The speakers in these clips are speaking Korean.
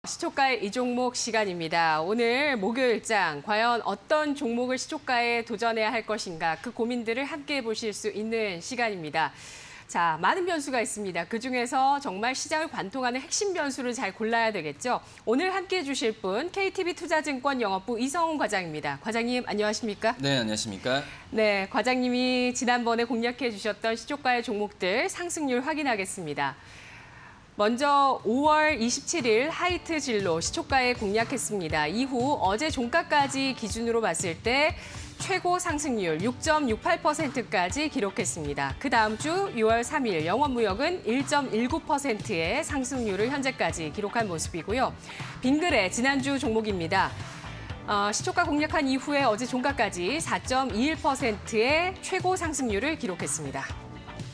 시초가의 이종목 시간입니다. 오늘 목요일장 과연 어떤 종목을 시초가에 도전해야 할 것인가 그 고민들을 함께 보실 수 있는 시간입니다. 자, 많은 변수가 있습니다. 그중에서 정말 시장을 관통하는 핵심 변수를 잘 골라야 되겠죠. 오늘 함께해 주실 분 KTB투자증권 영업부 이성훈 과장입니다. 과장님 안녕하십니까? 네, 안녕하십니까? 네, 과장님이 지난번에 공략해 주셨던 시초가의 종목들 상승률 확인하겠습니다. 먼저 5월 27일 하이트 진로 시초가에 공략했습니다. 이후 어제 종가까지 기준으로 봤을 때 최고 상승률 6.68%까지 기록했습니다. 그 다음 주 6월 3일 영업무역은 1.19%의 상승률을 현재까지 기록한 모습이고요. 빙그레 지난주 종목입니다. 시초가 공략한 이후에 어제 종가까지 4.21%의 최고 상승률을 기록했습니다.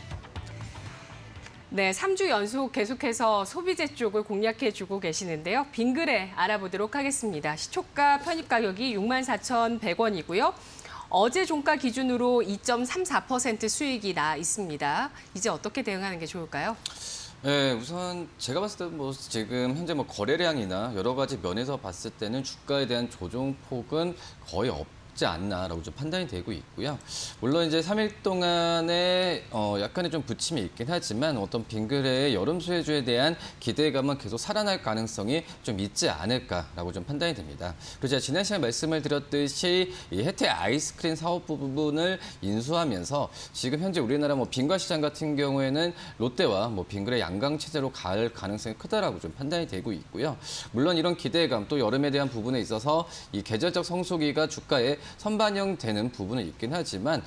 네, 3주 연속 계속해서 소비재 쪽을 공략해주고 계시는데요. 빙그레 알아보도록 하겠습니다. 시초가 편입가격이 64,100원이고요. 어제 종가 기준으로 2.34% 수익이 나 있습니다. 이제 어떻게 대응하는 게 좋을까요? 네, 우선 제가 봤을 때 지금 현재 거래량이나 여러 가지 면에서 봤을 때는 주가에 대한 조정폭은 거의 없지 않나라고 좀 판단이 되고 있고요. 물론 이제 3일 동안에 약간의 좀 부침이 있긴 하지만 어떤 빙그레의 여름 수혜주에 대한 기대감은 계속 살아날 가능성이 좀 있지 않을까라고 좀 판단이 됩니다. 그리고 제가 지난 시간에 말씀을 드렸듯이 이 혜태 아이스크림 사업 부분을 인수하면서 지금 현재 우리나라 빙과 시장 같은 경우에는 롯데와 빙그레 양강 체제로 갈 가능성이 크다라고 좀 판단이 되고 있고요. 물론 이런 기대감 또 여름에 대한 부분에 있어서 이 계절적 성수기가 주가에 선반영되는 부분은 있긴 하지만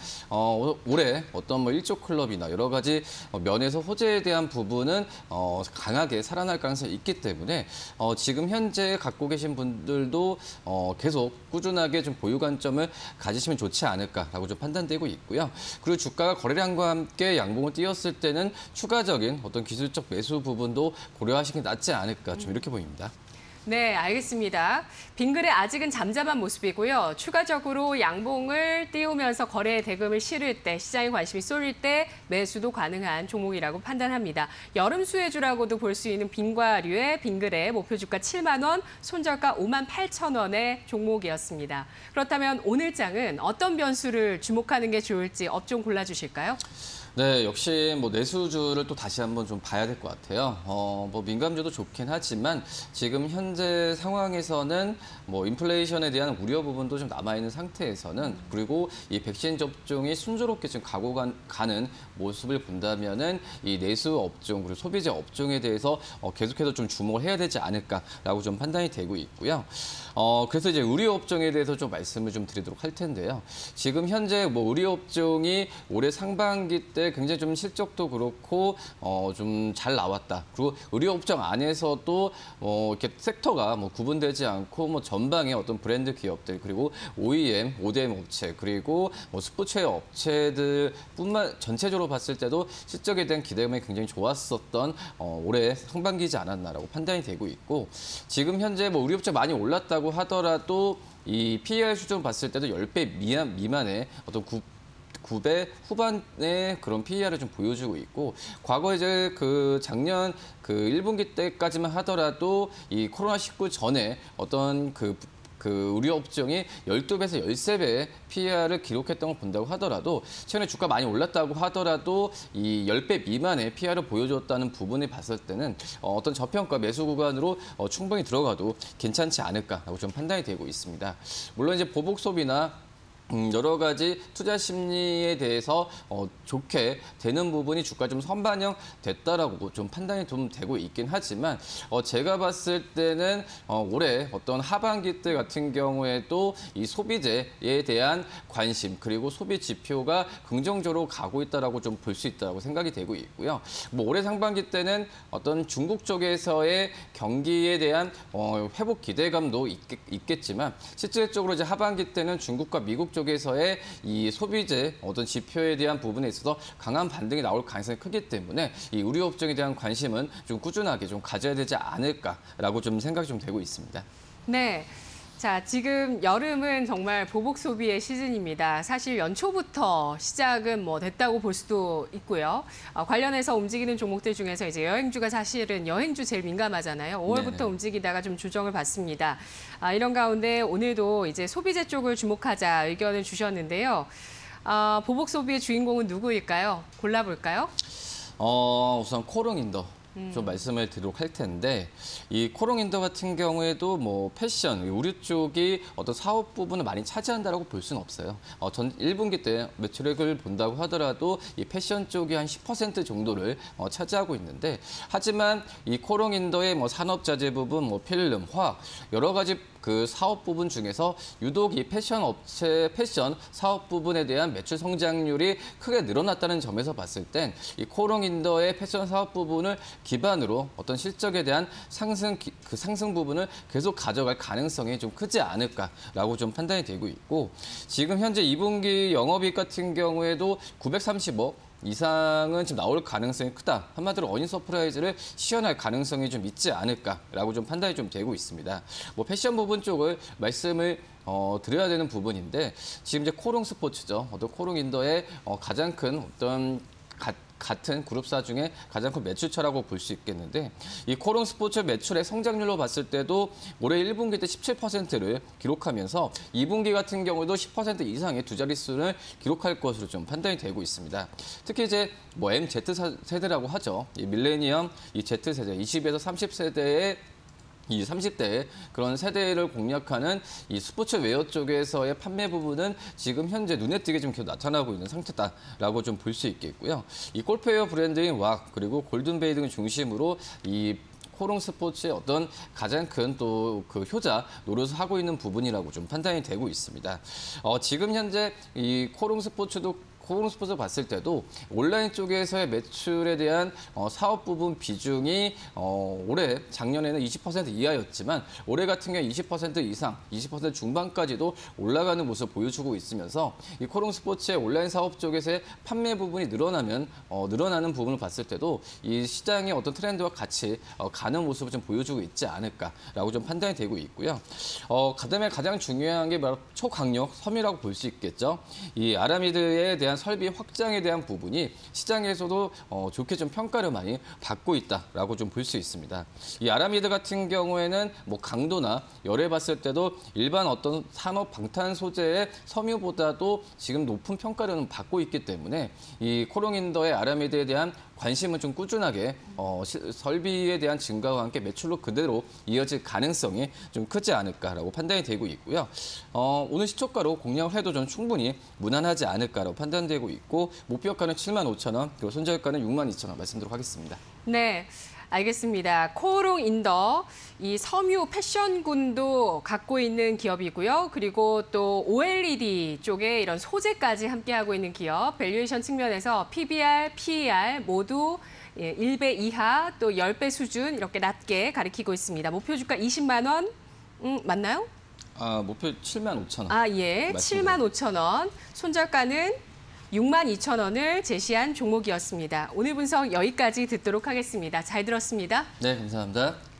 올해 어떤 일족 클럽이나 여러 가지 면에서 호재에 대한 부분은 강하게 살아날 가능성이 있기 때문에 지금 현재 갖고 계신 분들도 계속 꾸준하게 좀 보유 관점을 가지시면 좋지 않을까라고 좀 판단되고 있고요. 그리고 주가가 거래량과 함께 양봉을 띄었을 때는 추가적인 어떤 기술적 매수 부분도 고려하시는 게 낫지 않을까 좀 이렇게 보입니다. 네, 알겠습니다. 빙그레 아직은 잠잠한 모습이고요. 추가적으로 양봉을 띄우면서 거래에 대금을 실을 때, 시장에 관심이 쏠릴 때 매수도 가능한 종목이라고 판단합니다. 여름 수혜주라고도 볼 수 있는 빙과류의 빙그레 목표 주가 7만 원, 손절가 58,000원의 종목이었습니다. 그렇다면 오늘 장은 어떤 변수를 주목하는 게 좋을지 업종 골라주실까요? 네, 역시 내수주를 또 다시 한번 좀 봐야 될 것 같아요. 민감주도 좋긴 하지만 지금 현재 상황에서는 인플레이션에 대한 우려 부분도 좀 남아있는 상태에서는 그리고 이 백신 접종이 순조롭게 지금 가는 모습을 본다면은 이 내수 업종 그리고 소비재 업종에 대해서 계속해서 좀 주목을 해야 되지 않을까라고 좀 판단이 되고 있고요. 그래서 이제 의료 업종에 대해서 좀 말씀을 좀 드리도록 할 텐데요. 지금 현재 의료 업종이 올해 상반기 때 굉장히 좀 실적도 그렇고 좀 잘 나왔다. 그리고 의료 업종 안에서도 이렇게 섹터가 구분되지 않고 전방의 어떤 브랜드 기업들 그리고 OEM, ODM 업체 그리고 스포츠웨어 업체들뿐만 전체적으로 봤을 때도 실적에 대한 기대감이 굉장히 좋았었던 올해 상반기지 않았나라고 판단이 되고 있고 지금 현재 의료 업체 많이 올랐다고 하더라도 이 PER 수준 봤을 때도 10배 미만의 어떤 9배 후반의 그런 PER을 좀 보여주고 있고 과거 이제 작년 1분기 때까지만 하더라도 이 코로나19 전에 어떤 그 의료 업종이 12배에서 13배의 PER을 기록했던 걸 본다고 하더라도 최근에 주가 많이 올랐다고 하더라도 이 10배 미만의 PER을 보여줬다는 부분을 봤을 때는 어떤 저평가 매수 구간으로 충분히 들어가도 괜찮지 않을까라고 좀 판단이 되고 있습니다. 물론 이제 보복 소비나 여러 가지 투자 심리에 대해서 좋게 되는 부분이 주가 좀 선반영 됐다라고 좀 판단이 좀 되고 있긴 하지만 제가 봤을 때는 올해 어떤 하반기 때 같은 경우에도 이 소비재에 대한 관심 그리고 소비 지표가 긍정적으로 가고 있다라고 좀 볼 수 있다고 생각이 되고 있고요. 올해 상반기 때는 어떤 중국 쪽에서의 경기에 대한 회복 기대감도 있겠지만 실질적으로 이제 하반기 때는 중국과 미국 쪽에서의 이 소비재 어떤 지표에 대한 부분에 있어서 강한 반등이 나올 가능성이 크기 때문에 이 의료 업종에 대한 관심은 좀 꾸준하게 좀 가져야 되지 않을까라고 좀 생각이 좀 되고 있습니다. 네. 자, 지금 여름은 정말 보복 소비의 시즌입니다. 사실 연초부터 시작은 뭐 됐다고 볼 수도 있고요. 관련해서 움직이는 종목들 중에서 이제 여행주가 사실은 여행주 제일 민감하잖아요. 5월부터 네네. 움직이다가 좀 조정을 받습니다. 이런 가운데 오늘도 이제 소비재 쪽을 주목하자 의견을 주셨는데요. 보복 소비의 주인공은 누구일까요? 골라볼까요? 우선 코롱인더. 좀 말씀을 드리도록 할 텐데 이 코롱인더 같은 경우에도 뭐 패션, 의류 쪽이 어떤 사업 부분을 많이 차지한다라고 볼 수는 없어요. 전 1분기 때 매출액을 본다고 하더라도 이 패션 쪽이 한 10% 정도를 차지하고 있는데 하지만 이 코롱인더의 뭐 산업자재 부분, 뭐 필름, 화학 여러 가지 그 사업 부분 중에서 유독 이 패션 사업 부분에 대한 매출 성장률이 크게 늘어났다는 점에서 봤을 땐 이 코롱인더의 패션 사업 부분을 기반으로 어떤 실적에 대한 상승 부분을 계속 가져갈 가능성이 좀 크지 않을까라고 좀 판단이 되고 있고 지금 현재 2분기 영업이익 같은 경우에도 930억 이상은 지금 나올 가능성이 크다. 한마디로 어닝 서프라이즈를 시연할 가능성이 좀 있지 않을까라고 좀 판단이 좀 되고 있습니다. 뭐 패션 부분 쪽을 말씀을 드려야 되는 부분인데 지금 이제 코롱 스포츠죠. 코롱 인더의 가장 큰 어떤 같은 그룹사 중에 가장 큰 매출처라고 볼 수 있겠는데 이 코롱 스포츠 매출의 성장률로 봤을 때도 올해 1분기 때 17%를 기록하면서 2분기 같은 경우도 10% 이상의 두 자릿수를 기록할 것으로 좀 판단이 되고 있습니다. 특히 이제 뭐 MZ 세대라고 하죠. 이 밀레니엄, 이 Z세대, 20에서 30세대의 이 30대의 그런 세대를 공략하는 이 스포츠 웨어 쪽에서의 판매 부분은 지금 현재 눈에 띄게 좀 계속 나타나고 있는 상태다라고 좀 볼 수 있겠고요. 이 골프웨어 브랜드인 왁 그리고 골든베이 등을 중심으로 이 코롱 스포츠의 어떤 가장 큰 또 그 효자 노릇을 하고 있는 부분이라고 좀 판단이 되고 있습니다. 지금 현재 이 코롱 스포츠를 봤을 때도 온라인 쪽에서의 매출에 대한 사업 부분 비중이 올해 작년에는 20% 이하였지만 올해 같은 경우 20% 이상, 20% 중반까지도 올라가는 모습을 보여주고 있으면서 이 코롱 스포츠의 온라인 사업 쪽에서의 판매 부분이 늘어나는 부분을 봤을 때도 이 시장의 어떤 트렌드와 같이 가는 모습을 좀 보여주고 있지 않을까라고 좀 판단이 되고 있고요. 그다음에 가장 중요한 게 바로 초강력 섬유라고 볼 수 있겠죠. 이 아라미드에 대한 설비 확장에 대한 부분이 시장에서도 좋게 좀 평가를 많이 받고 있다라고 좀 볼 수 있습니다. 이 아라미드 같은 경우에는 뭐 강도나 열에 봤을 때도 일반 어떤 산업 방탄 소재의 섬유보다도 지금 높은 평가를 받고 있기 때문에 이 코롱인더의 아라미드에 대한 관심은 좀 꾸준하게 설비에 대한 증가와 함께 매출로 그대로 이어질 가능성이 좀 크지 않을까라고 판단이 되고 있고요. 오늘 시초가로 공략을 해도 좀 충분히 무난하지 않을까라고 판단되고 있고 목표가는 75,000원 그리고 손절가는 62,000원 말씀드리도록 하겠습니다. 네. 알겠습니다. 코롱 인더, 이 섬유 패션군도 갖고 있는 기업이고요. 그리고 또 OLED 쪽에 이런 소재까지 함께하고 있는 기업. 밸류에이션 측면에서 PBR, PER 모두 1배 이하 또 10배 수준 이렇게 낮게 가리키고 있습니다. 목표 주가 20만 원 맞나요? 목표 75,000원. 예. 75,000원. 손절가는 62,000원을 제시한 종목이었습니다. 오늘 분석 여기까지 듣도록 하겠습니다. 잘 들었습니다. 네, 감사합니다.